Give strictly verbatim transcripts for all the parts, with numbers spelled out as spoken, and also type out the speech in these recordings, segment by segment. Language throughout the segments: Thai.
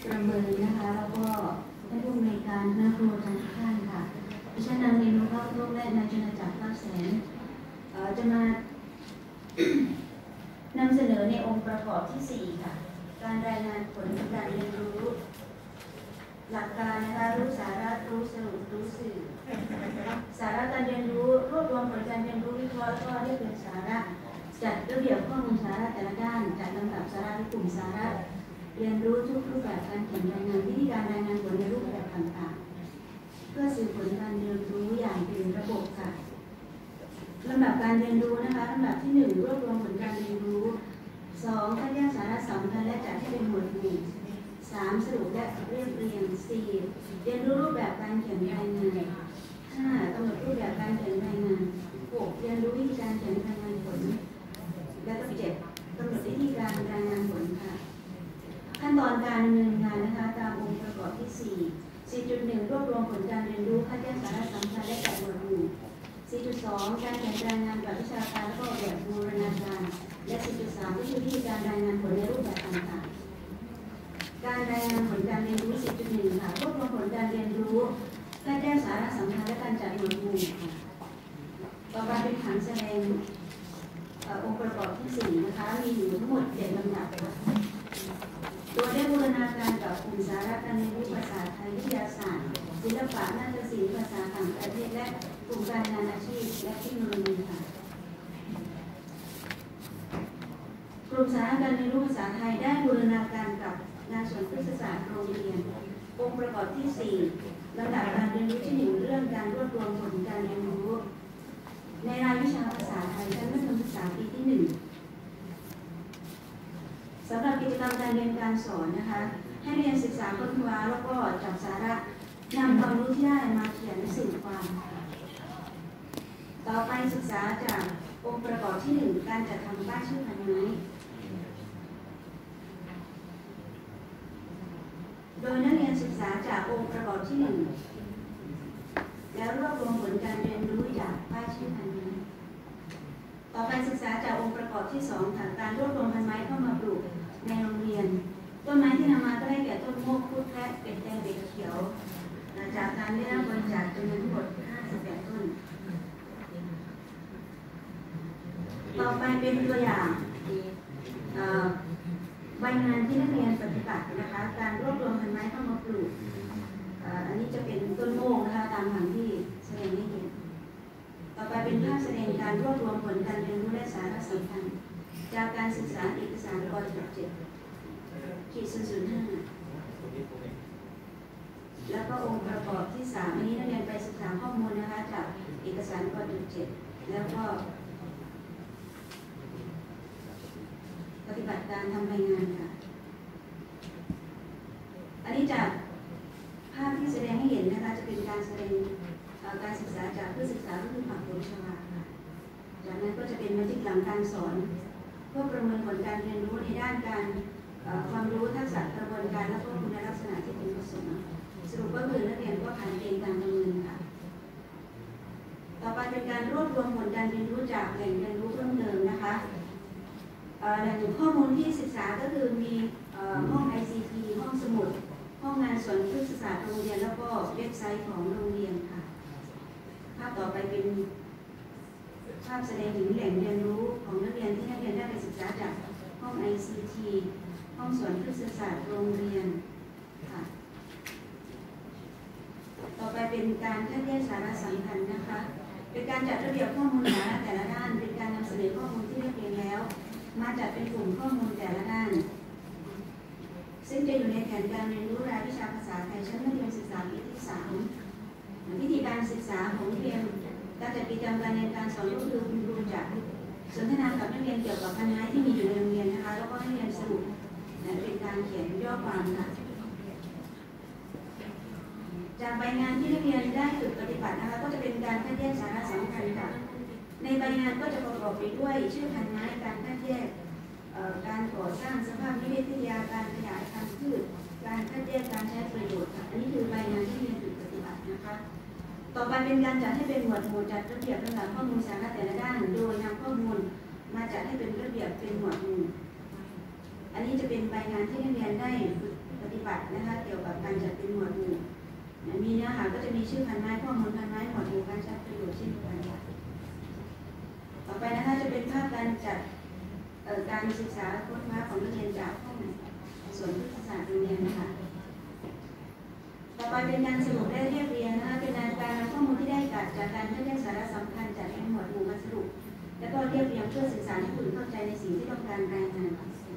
ประเมินนะคะแล้วก็ท่านผู้อำนวยการคณะครูอาจารย์ทุกท่านค่ะดิฉันนางเรียนรู้เข้าร่วมและนายชนจักรก้าวแสนจะมานำเสนอในองค์ประกอบที่สี่ค่ะการรายงานผลการเรียนรู้หลักการนะคะรู้สาระรู้สรุปรู้สื่อสาระการเรียนรู้รวบรวมผลการเรียนรู้วิเคราะห์แล้วก็เรียกเป็นสาระจัดระเบียบข้อมูลสาระแต่ละด้านจัดลำดับสาระในกลุ่มสาระเรียนรู้ทุกรูปแบบการเขียนรายงานวิธีการรายงานผลในรูปแบบต่างๆเพื่อสื่อผลการเรียนรู้อย่างเป็นระบบค่ะลำดับการเรียนรู้นะคะลำดับที่หนึ่งรวบรวมผลการเรียนรู้สองคัดแยกสาระสำคัญและจัดให้เป็นหมวดหมู่สามสรุปและเรียบเรียงสี่เรียนรู้รูปแบบการเขียนรายงานห้ากำหนดรูปแบบการเขียนรายงานหกเรียนรู้วิธีการเขียนรายงานผลและก็เจ็ดกำหนดวิธีการรายงานผลค่ะขั้นตอนการดำเนินงานนะคะตามองค์ประกอบที่สี่ สี่จุดหนึ่ง รวบรวมผลการเรียนรู้คัดแยกสาระสำคัญและจัดหมวดหมู่ สี่จุดสอง การเขียนรายงานแบบวิชาการและก็แบบบูรณาการและ สี่จุดสาม วิธีการรายงานผลในรูปแบบต่างๆการรายงานผลการเรียนรู้ สี่จุดหนึ่ง ค่ะรวบรวมผลการเรียนรู้คัดแยกสาระสำคัญและการจัดหมวดหมู่ค่ะต่อไปเป็นผังแสดงองค์ประกอบที่สี่นะคะมีอยู่ทั้งหมดเจ็ดลำดับโดยได้บูรณาการกับกลุ่มสาระการเรียนรู้ภาษาไทยวิทยาศาสตร์ศิลปะนาฏศิลป์ภาษาต่างประเทศและกลุ่มการงานอาชีพและเทคโนโลยีค่ะกลุ่มสาระการเรียนรู้ภาษาไทยได้บูรณาการกับงานส่วนพฤกษศาสตร์โรงเรียนองค์ประกอบที่สี่ลำดับการเรียนรู้ที่หนึ่งเรื่องการรวบรวมผลการเรียนรู้ในรายวิชาภาษาไทยชั้นมัธยมศึกษาปีที่หนึ่งสำหรับกิจกรรมการเรียนการสอนนะคะให้เรียนศึกษาค้นคว้าแล้วก็จับสาระนำความรู้ที่ได้มาเขียนสื่อความต่อไปศึกษาจากองค์ประกอบที่หนึ่งการจัดทำป้ายชื่อพันไม้โดยนักเรียนศึกษาจากองค์ประกอบที่หนึ่งแล้วรวบรวมผลการเรียนรู้จากป้ายชื่อพันไม้ต่อไปศึกษาจากองค์ประกอบที่สองค่ะการรวบรวมพันไม้เข้ามาปลูกในโรงเรียนต้นไม้ที่นำมาก็ได้แก่ต้นโมกพุทธและเป็ดแดงเบ็ดเขียวจากการได้รับบริจาคจำนวนทั้งหมดห้าสิบแปดต้นต่อไปเป็นตัวอย่างใบงานที่นักเรียนปฏิบัตินะคะการรวบรวมพันไม้เข้ามาปลูกอันนี้จะเป็นต้นโมกนะคะตามผังที่แสดงให้เห็นต่อไปเป็นภาพแสดงการรวบรวมผลการเรียนรู้และสาระสำคัญจากการศึกษาเอกสารกอจุดเจ็ดขีดศูนย์ศูนย์ห้าแล้วก็องค์ประกอบที่สามอันนี้นักเรียนไปศึกษาข้อมูลนะคะจากเอกสารกอจุดเจ็ดแล้วก็ปฏิบัติการทำรายงานค่ะอันนี้จากภาพที่แสดงให้เห็นนะคะจะเป็นการแสดงการศึกษาจากผู้ศึกษาก็คือผักผลชวาค่ะจากนั้นก็จะเป็นบันทึกหลังการสอนเพื่อประเมินผลการเรียนรู้ในด้านการความรู้ทักษะกระบวนการและก็คุณลักษณะที่เป็นประสงค์สรุปก็คือนักเรียนก็ผ่านเกณฑ์การประเมินค่ะต่อไปเป็นการรวบรวมผลการเรียนรู้จากแหล่งเรียนรู้เพิ่มเติมนะคะแหล่งข้อมูลที่ศึกษาก็คือมีห้อง ไอ ซี ที ห้องสมุดห้องงานส่วนพฤกษศาสตร์โรงเรียนแล้วก็เว็บไซต์ของโรงเรียนค่ะภาพต่อไปเป็นภาพแสดงถึงแหล่งเรียนรู้ของนักเรียนที่นักเรียนได้ไปศึกษาจากห้อง ไอ ซี ที ห้องสวนพฤกษศาสตร์โรงเรียนค่ะต่อไปเป็นการคัดแยกสาระสำคัญนะคะเป็นการจัดระเบียบข้อมูลสาระแต่ละด้านเป็นการนำเสนอข้อมูลที่ได้เรียนแล้วมาจัดเป็นกลุ่มข้อมูลแต่ละด้านซึ่งจะอยู่ในแผนการเรียนรู้รายวิชาภาษาไทยชั้นมัธยมศึกษาปีที่สามวิธีการศึกษาของนักเรียนการจัดกิจกรรมการเรียนการสอนก็คือคุณครูจะสนทนากับนักเรียนเกี่ยวกับปัญหาที่มีอยู่ในโรงเรียนนะคะแล้วก็ให้เรียนสรุปเป็นการเขียนย่อความค่ะจากใบงานที่นักเรียนได้ฝึกปฏิบัตินะคะก็จะเป็นการคัดแยกสาระสำคัญค่ะในใบงานก็จะประกอบไปด้วยชื่อพันไม้การคัดแยกการก่อสร้างสภาพนิเวศวิทยาการขยายพันธุ์พืชการคัดแยกการใช้ประโยชน์ค่ะอันนี้คือใบงานที่เรียนฝึกปฏิบัตินะคะต่อไปเป็นการจัดให้เป็นหมวดหมู่จัดระเบียบลำดับข้อมูลสาระแต่ละด้านโดยนำข้อมูลมาจัดให้เป็นระเบียบเป็นหมวดหมู่อันนี้จะเป็นใบงานที่นักเรียนได้ฝึกปฏิบัติตินะคะเกี่ยวกับการจัดเป็นหมวดหมู่มีเนื้อหาก็จะมีชื่อพันไม้ข้อมูลพันไม้หมวดหมู่การใช้ประโยชน์เช่นกันต่อไปนะคะจะเป็นภาพการจัดการศึกษาค้นคว้าของนักเรียนจากห้องส่วนพฤกษศาสตร์โรงเรียนนะคะต่อไปเป็นการสรุปและเรียบเรียงนะคะเป็นการนำข้อมูลที่ได้จากจากการเลือกสาระสำคัญจากหมวดหมู่มาสรุปแล้วก็เรียบเรียงเพื่อสื่อสารให้ผู้อื่นเข้าใจในสิ่งที่ต้องการรายงาน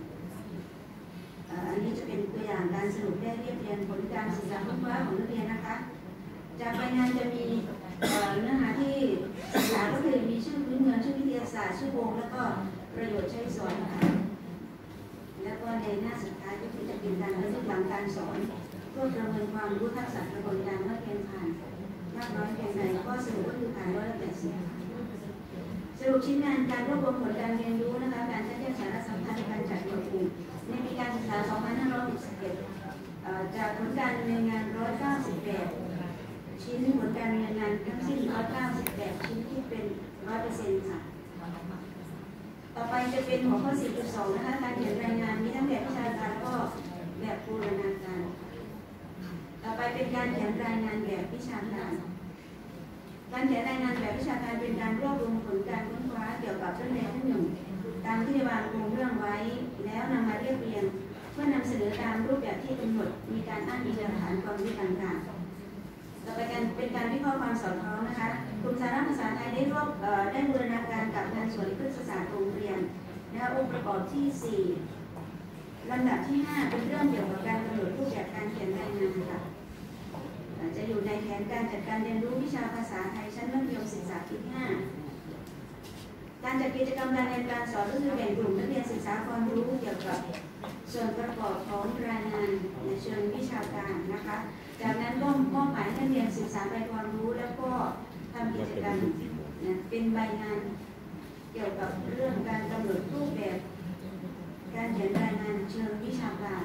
อันนี้จะเป็นตัวอย่างการสรุปและเรียบเรียงผลการศึกษาค้นคว้าของนักเรียนนะคะจากรายงานจะมีเนื้อหาที่ศึกษาก็คือมีชื่อพื้นเมืองชื่อวิทยาศาสตร์ชื่อวงแล้วก็ประโยชน์ใช้สอนค่ะแล้วก็ในหน้าสุดท้ายก็คือจะเป็นการบันทึกหลังการสอนเพื่อประเมินความรู้ทักษะกระบวนการว่าเรียนผ่านมากน้อยเพียงใดก็สรุปก็คือผ่านร้อยละแปดสิบสรุปชิ้นงานการรวบรวมผลการเรียนรู้นะคะการจัดแยกสาระสำคัญในการจัดหมวดหมู่ในปีการศึกษา สองพันห้าร้อยหกสิบเอ็ด จากผลการดำเนินงานหนึ่งร้อยเก้าสิบแปดชิ้นผลการดำเนินงานทั้งสิ้นหนึ่งร้อยเก้าสิบแปดชิ้นที่เป็น ร้อยเปอร์เซ็นต์ ค่ะต่อไปจะเป็นหัวข้อ สี่จุดสอง นะคะการเขียนรายงานมีทั้งแบบวิชาการแล้วก็แบบบูรณาการต่อไปเป็นการเขียนรายงานแบบวิชาการการเขียนรายงานแบบวิชาการเป็นการรวบรวมผลการค้นคว้าเกี่ยวกับเรื่องใดเรื่องหนึ่งตามที่ได้วางโครงเรื่องไว้แล้วนำมาเรียบเรียงเพื่อนำเสนอตามรูปแบบที่กำหนดมีการอ้างอิงหลักฐานความรู้ต่างๆต่อไปการเป็นการวิเคราะห์ความสอดคล้องนะคะกลุ่มสาระภาษาไทยได้ร่วมได้บูรณาการกับงานส่วนพฤกษศาสตร์โรงเรียนนะคะองค์ประกอบที่สี่ลำดับที่ห้าเป็นเรื่องเกี่ยวกับการกำหนดรูปแบบการเขียนรายงานค่ะจะอยู่ในแผนการจัดการเรียนรู้วิชาภาษาไทยชั้นมัธยมศึกษาปีที่ห้าการจัดกิจกรรมการเรียนการสอนก็คือแบ่งกลุ่มนักเรียนศึกษาความรู้เกี่ยวกับส่วนประกอบของรายงานในเชิงวิชาการนะคะจากนั้นก็มอบหมายให้นักเรียนศึกษาใบความรู้แล้วก็ทำกิจกรรมเป็นใบงานเกี่ยวกับเรื่องการกำหนดรูปแบบการเขียนรายงานเชิงวิชาการ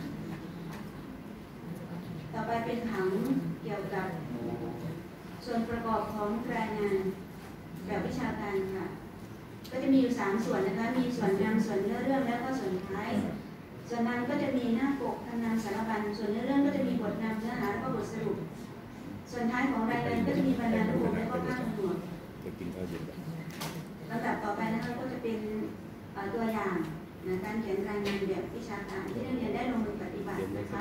ต่อไปเป็นผังเกี่ยวกับส่วนประกอบของรายงานแบบวิชาการค่ะก็จะมีอยู่สามส่วนนะคะมีส่วนนำส่วนเนื้อเรื่องแล้วก็ส่วนท้ายส่วนนำก็จะมีหน้าปกคำนำสารบัญส่วนเนื้อเรื่องก็จะมีบทนำเนื้อหาแล้วก็บทสรุปส่วนท้ายของรายงานก็จะมีบรรณานุกรมแล้วก็ภาพผนวกลำดับต่อไปนะคะก็จะเป็นตัวอย่างการเขียนรายงานแบบวิชาการที่นักเรียนได้ลงมือปฏิบัตินะคะ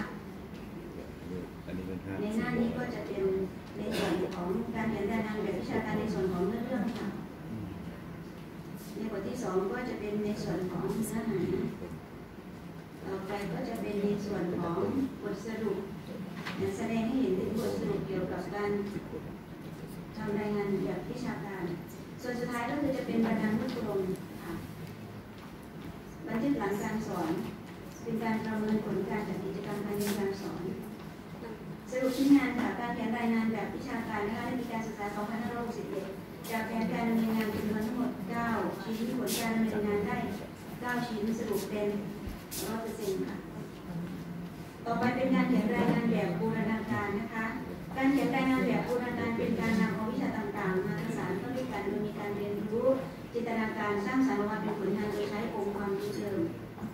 ในหน้านี้ก็จะเป็นในส่วนของการเขียนรายงานแบบวิชาการในส่วนของเนื้อเรื่องค่ะในบทที่สองก็จะเป็นในส่วนของเนื้อหาต่อไปก็จะเป็นในส่วนของบทสรุปแสดงให้เห็นถึงบทสรุปเกี่ยวกับการทำรายงานแบบวิชาการส่วนสุดท้ายก็คือจะเป็นบรรณานุกรมค่ะบันทึกหลังการสอนเป็นการประเมินผลการจัดกิจกรรมการเรียนการสอนสรุปชิ้นงานค่ะการเขียนรายงานแบบวิชาการนะคะในปีการศึกษา สองพันห้าร้อยหกสิบเอ็ด จากแผนการดำเนินงานจำนวนทั้งหมดเก้าชิ้นผลการดำเนินงานได้เก้าชิ้นสรุปเป็น ร้อยเปอร์เซ็นต์ ค่ะต่อไปเป็นการเขียนรายงานแบบบูรณาการนะคะการเขียนรายงานแบบบูรณาการเป็นการนำเอาวิชาต่างๆมาประสานเข้าด้วยกันโดยมีการเรียนรู้จินตนาการสร้างสรรค์ออกมาเป็นผลงานโดยใช้องค์ความรู้เดิม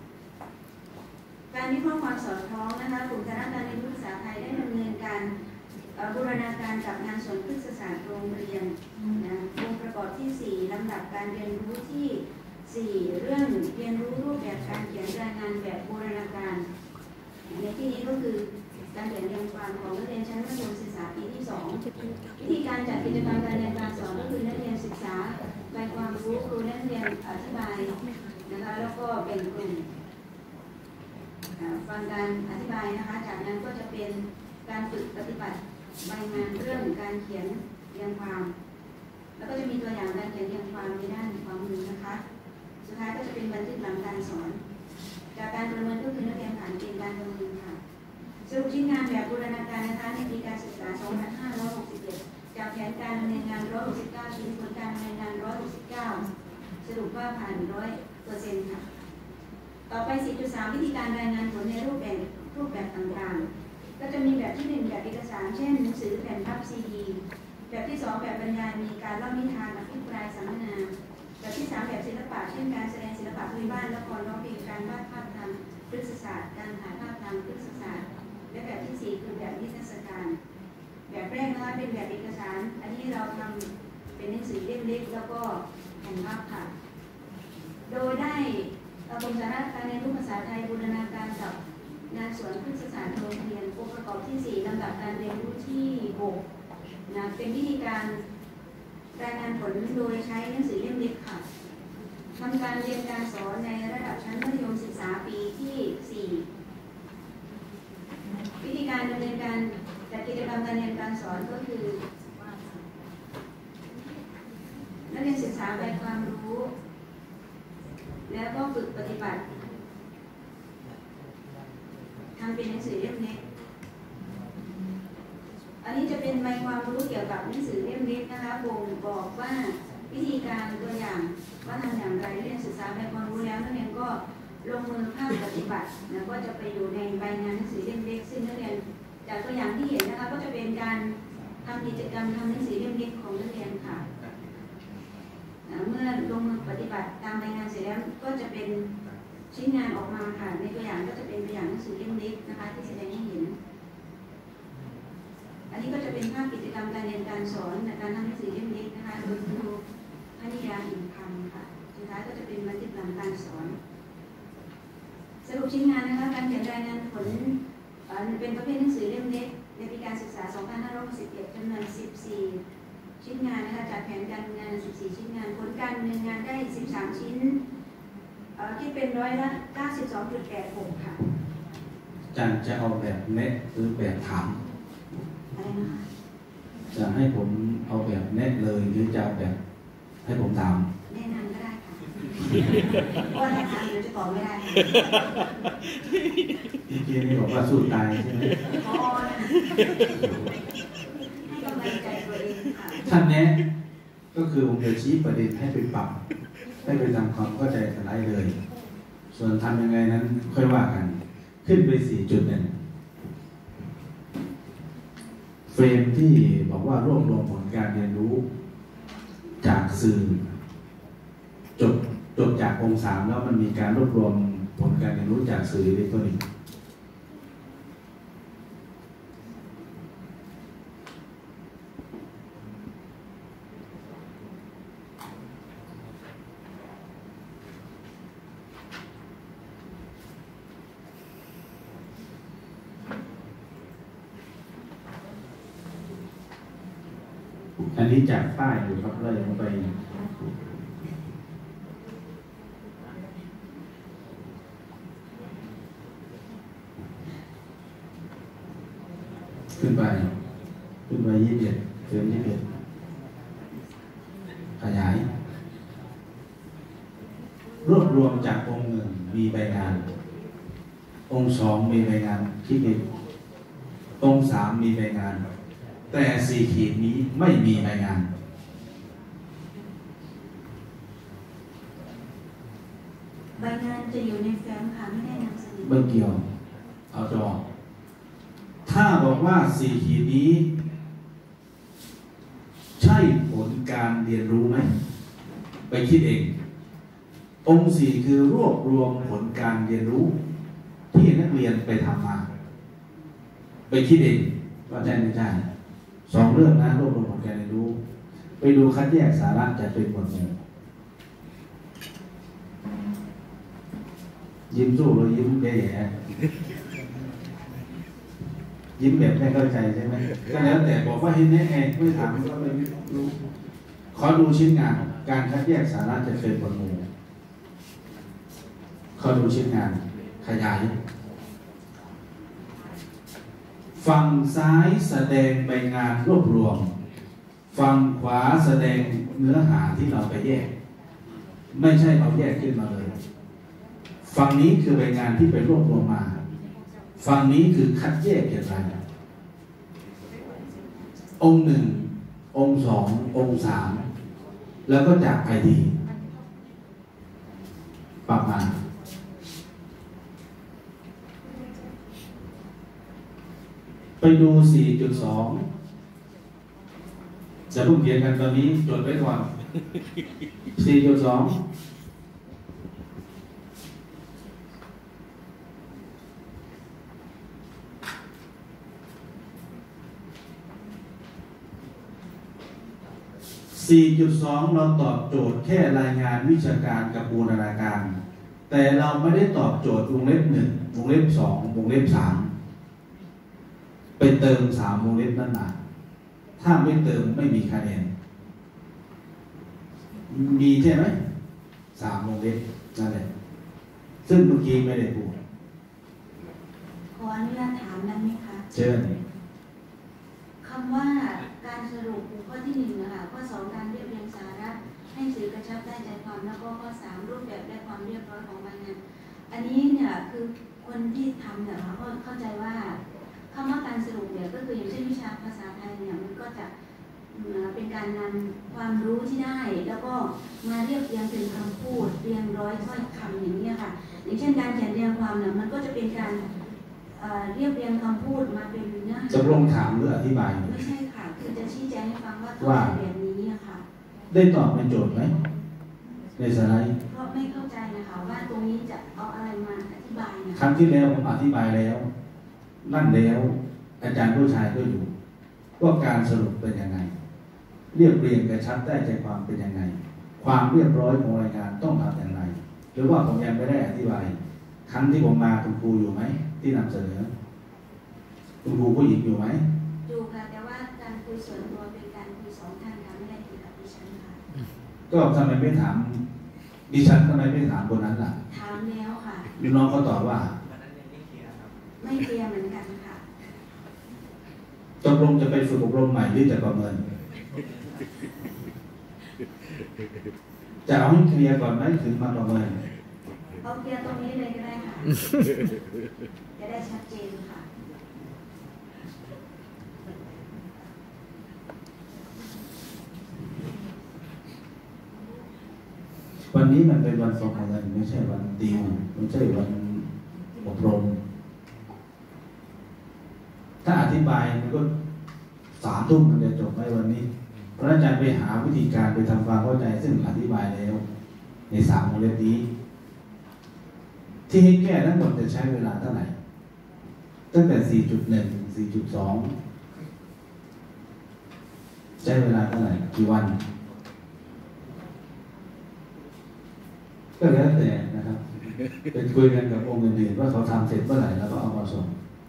การวิเคราะห์ความสอดคล้องนะคะกลุ่มคณะการเรียนรู้ภาษาไทยได้ดำเนินการบูรณาการกับงานส่วนพฤกษศาสตร์โรงเรียนนะองค์ประกอบที่สี่ลำดับการเรียนรู้ที่สี่เรื่องเรียนรู้รูปแบบการเขียนรายงานแบบบูรณาการในที่นี้ก็คือการเขียนเรียงความของนักเรียนชั้นมัธยมศึกษาปีที่สองวิธีการจัดกิจกรรมการเรียนการสอนก็คือนักเรียนศึกษาใบความรู้ครูนักเรียนอธิบายนะคะแล้วก็แบ่งกลุ่มฟังการอธิบายนะคะจากนั้นก็จะเป็นการฝึกปฏิบัติใบงานเรื่องการเขียนเรียงความแล้วก็จะมีตัวอย่างการเขียนเรียงความในด้านความมือนะคะสุดท้ายก็จะเป็นบันทึกหลังการสอนจากการประเมินก็คือนักเรียนผ่านเกณฑ์การประเมินค่ะสรุปชิ้นงานแบบบูรณาการนะคะในปีการศึกษา สองพันห้าร้อยหกสิบเอ็ด จากแผนการดำเนินงานหนึ่งร้อยหกสิบเก้าชิ้นผลการดำเนินงานหนึ่งร้อยหกสิบเก้าสรุปว่าผ่าน ร้อยเปอร์เซ็นต์ ค่ะต่อไป สี่จุดสาม วิธีการรายงานผลในรูปแบบรูปแบบต่างๆก็จะมีแบบที่หนึ่งแบบเอกสารเช่นหนังสือแผ่นพับซีดีแบบที่สองแบบบรรยายมีการเล่านิทานอภิปรายสัมมนาแบบที่สามแบบศิลปะเช่นการแสดงศิลปะพื้นบ้านละครร้องเพลงการวาดภาพทางพฤกษศาสตร์การถ่ายภาพทางพฤกษศาสตร์แบบแรกนะคะเป็นแบบเอกสารอันนี้เราทำเป็นหนังสือเล่มเล็กแล้วก็แผ่นพับค่ะโดยได้กรมสาระการเรียนรู้ภาษาไทยบูรณาการกับงานสวนพฤกษศาสตร์โรงเรียนองค์ประกอบที่สี่ลำดับการเรียนรู้ที่หกนะเป็นวิธีการรายงานผลโดยใช้หนังสือเล่มเล็กค่ะทำการเรียนการสอนในระดับชั้นมัธยมศึกษาปีที่สี่วิธีการดำเนินการจัดกิจกรรมการเรียนการสอนก็คือนักเรียนศึกษาใบความรู้แล้วก็ฝึกปฏิบัติทำเป็นหนังสือเล่มเล็กอันนี้จะเป็นใบความรู้เกี่ยวกับหนังสือเล่มเล็กนะคะบ่งบอกว่าวิธีการตัวอย่างว่าทำอย่างไรนักเรียนศึกษาใบความรู้แล้วนักเรียนก็ลงมือภาคปฏิบัติแล้วก็จะไปอยู่ในใบงานหนังสือเล่มเล็กซึ่งนักเรียนจากตัวอย่างที่เห็นนะคะก็จะเป็นการทำกิจกรรมทำหนังสือเล่มเล็กของนักเรียนค่ะเมื่อลงมือปฏิบัติตามใบงานเสร็จแล้วก็จะเป็นชิ้นงานออกมาค่ะในตัวอย่างก็จะเป็นตัวอย่างหนังสือเล่มเล็กนะคะที่แสดงให้เห็นอันนี้ก็จะเป็นภาพกิจกรรมการเรียนการสอนในการทำหนังสือเล่มเล็กนะคะโดยครูพนิดาอิ่มคำค่ะสุดท้ายก็จะเป็นบันทึกหลังการสอนสรุปชิ้นงานนะคะการเขียนรายงานผลเป็นประเภทหนังสือเล่มเล็กในปีการศึกษา สองพันห้าร้อยหกสิบเอ็ด จำนวน สิบสี่ ชิ้นงานนะคะจากแผนการงาน สิบสี่ ชิ้นงานผลการดำเนินงานได้ สิบสาม ชิ้นคิดเป็นร้อยละ เก้าสิบสองจุดแปดหก ค่ะจันจะเอาแบบเน็ตหรือแบบถามอะไรนะคะจะให้ผมเอาแบบเน็ตเลยหรือจะเอาแบบให้ผมถามแนะนำก็ได้ค่ะเพราะว่าถ้าถามเดี๋ยวจะตอบไม่ได้พี่เกียร์นี่บอกว่าสู้ตายใช่ไหมพอนะให้กำลังใจตัวเองค่ะท่านแนะก็คือผมจะชี้ประเด็นให้ไปปรับให้ไปทำความเข้าใจสไลด์เลยส่วนทำยังไงนั้นค่อยว่ากันขึ้นไปสี่จุดหนึ่งเฟรมที่บอกว่ารวบรวมผลการเรียนรู้จากสื่อจบจบจากองค์สามแล้วมันมีการรวบรวมผลการเรียนรู้จากสื่ออิเล็กทรอนิกส์อันนี้จากป้ายอยู่ครับเลยลงไปขึ้นไปขึ้นไปยี่สิบเอ็ดเกินยี่สิบเอ็ดขยายรวบรวมจากองค์หนึ่งมีใบงานองค์สองมีใบงานคิดเององค์สามมีใบงานแต่สี่ขีดนี้ไม่มีใบงานใบงานจะอยู่ในแฟ้มค่ะไม่ได้นำเสนอไม่เกี่ยวเอาจอถ้าบอกว่าสี่ขีดนี้ใช่ผลการเรียนรู้ไหมไปคิดเององค์สี่คือรวบรวมผลการเรียนรู้ที่นักเรียนไปทำมาไปคิดเองว่าใช่ไม่ใช่สองเรื่องนะรวบรวมผลการเรียนรู้ไปดูคัดแยกสาระจะเป็นหมวดหมู่ยิ้มสู้หรือยิ้มแย่ยิ้มแบบไม่เข้าใจใช่ไหมก็แล้วแต่บอกว่าเห็นแน่ไงไม่ถามก็ไม่รู้ขอดูชิ้นงานการคัดแยกสาระจะเป็นหมวดหมู่ขอดูชิ้นงานขยายฝั่งซ้ายแสดงใบงานรวบรวมฝั่งขวาแสดงเนื้อหาที่เราไปแยกไม่ใช่เราแยกขึ้นมาเลยฝั่งนี้คือใบงานที่ไปรวบรวมมาฝั่งนี้คือคัดแยกอย่างไรองค์หนึ่งองค์สององค์สามแล้วก็จากไอทีปรับมาไปดู สี่จุดสอง จะเพิ่งเขียนกันตอนนี้จดไว้ก่อน สี่จุดสอง ปสี่จุดสอง เราตอบโจทย์แค่รายงานวิชาการกับบูรณาการแต่เราไม่ได้ตอบโจทย์วงเล็บหนึ่งวงเล็บสองวงเล็บสามไปเติมสามวงเล็บนั่นมาถ้าไม่เติมไม่มีคะแนนมีใช่ไหมสามวงเล็บนั่นแหละซึ่งเมื่อกี้ไม่ได้พูดขออนุญาตถามได้ไหมคะเชิญคำว่าการสรุปข้อที่หนึ่งนะคะข้อสองการเรียบเรียงสาระให้สื่อกระชับได้ใจความแล้วก็ข้อสามรูปแบบและความเรียบร้อยของใบงานอันนี้เนี่ยคือคนที่ทำเนี่ยเขาเข้าใจว่าคำว่าการสรุปเนี่ยก็คืออย่างเช่นวิชาภาษาไทยเนี่ยมันก็จะเป็นการนำความรู้ที่ได้แล้วก็มาเรียบเรียงเป็นคำพูดเรียงร้อยถ้อยคำอย่างนี้ค่ะอย่างเช่นการเขียนเรียงความเนี่ยมันก็จะเป็นการเรียบเรียงคำพูดมาเป็นเนื้อหาจะลงถามหรืออธิบายไม่ใช่ค่ะคือจะชี้แจงให้ฟังว่าเข้าใจแบบนี้ค่ะได้ตอบในโจทย์ไหมในสไลด์เพราะไม่เข้าใจนะคะว่าตรงนี้จะเอาอะไรมาอธิบายนะครั้งที่แล้วผมอธิบายแล้วนั่นแล้วอาจารย์ผู้ชายก็อยู่ว่าการสรุปเป็นยังไงเรียบเรียงกระชับได้ใจความเป็นยังไงความเรียบร้อยของรายการต้องทำอย่างไรหรือว่าผมยังไม่ได้อธิบายครั้งที่ผมมาคุณครูอยู่ไหมที่นำเสนอคุณครูผู้หญิงอยู่ไหมอยู่ค่ะแต่ว่าการคุยส่วนตัวเป็นการคุยสองท่านค่ะไม่ได้คุยกับดิฉันค่ะก็ทำไมไม่ถามดิฉันทำไมไม่ถามคนนั้นล่ะถามแล้วค่ะน้องเขาตอบว่าไม่เคลียร์เหมือนกันค่ะตกลงจะไปฝึกอบรมใหม่หรือจะประเมินจะเอาให้เคลียร์ก่อนไหมถึงมาประเมินเอาเคลียร์ตรงนี้เลยก็ได้ค่ะจะได้ชัดเจนค่ะวันนี้มันเป็นวันประเมินไม่ใช่วันติวไม่ใช่วันอบรมถ้าอธิบายมันก็สามทุ่มมันจะจบไหมวันนี้พระอาจารย์ไปหาวิธีการไปทำความเข้าใจซึ่งอธิบายแล้วในสามวงเล็บนี้ที่ให้แก้ทั้งหมดจะใช้เวลาเท่าไหร่ตั้งแต่ สี่จุดหนึ่ง สี่จุดสอง ใช้เวลาเท่าไหร่กี่วันก็แล้วแต่นะครับเป็นคุยกันกับองค์อื่นๆว่าเขาทำเสร็จเมื่อไหร่แล้วก็เอามาส่ง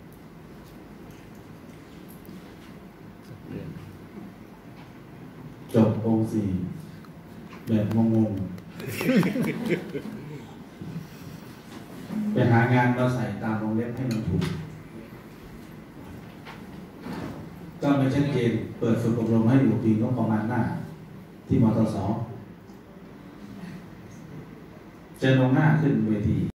จบองค์สี่แบบงงๆไปหางานเราใส่ตามวงเล็บให้มันถูกก็ไม่ชัดเจนเปิดฝึกอบรมให้ดูปีก็ประมาณหน้าที่มตส.เจอลงหน้าขึ้นเวที